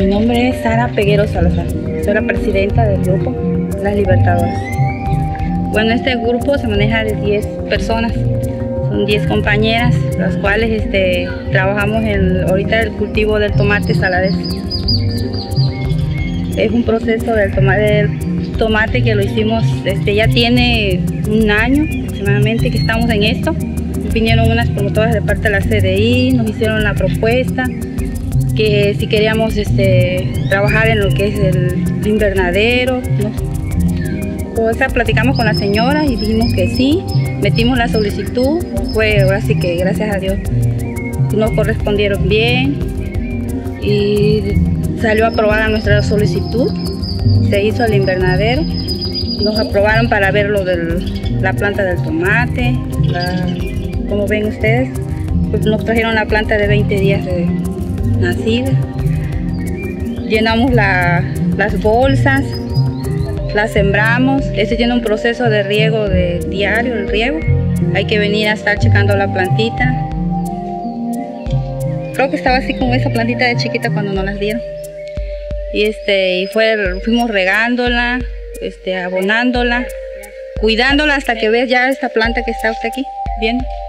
Mi nombre es Sara Peguero Salazar, soy la presidenta del grupo Las Libertadoras. Bueno, este grupo se maneja de 10 personas, son 10 compañeras, las cuales trabajamos ahorita el cultivo del tomate saladez. Es un proceso del tomate que lo hicimos, ya tiene un año aproximadamente que estamos en esto. Vinieron unas promotoras de parte de la CDI, nos hicieron la propuesta que si queríamos trabajar en lo que es el invernadero, ¿no? Pues, platicamos con la señora y dijimos que sí, metimos la solicitud, ahora sí que gracias a Dios nos correspondieron bien y salió aprobada nuestra solicitud, se hizo el invernadero, nos aprobaron para ver lo de la planta del tomate, como ven ustedes, pues nos trajeron la planta de 20 días de nacida, llenamos las bolsas, las sembramos. Tiene un proceso de riego diario, el riego, hay que venir a estar checando la plantita. Creo que estaba así como esa plantita de chiquita cuando nos las dieron. Y fuimos regándola, abonándola, cuidándola hasta que ves ya esta planta que está usted aquí viendo.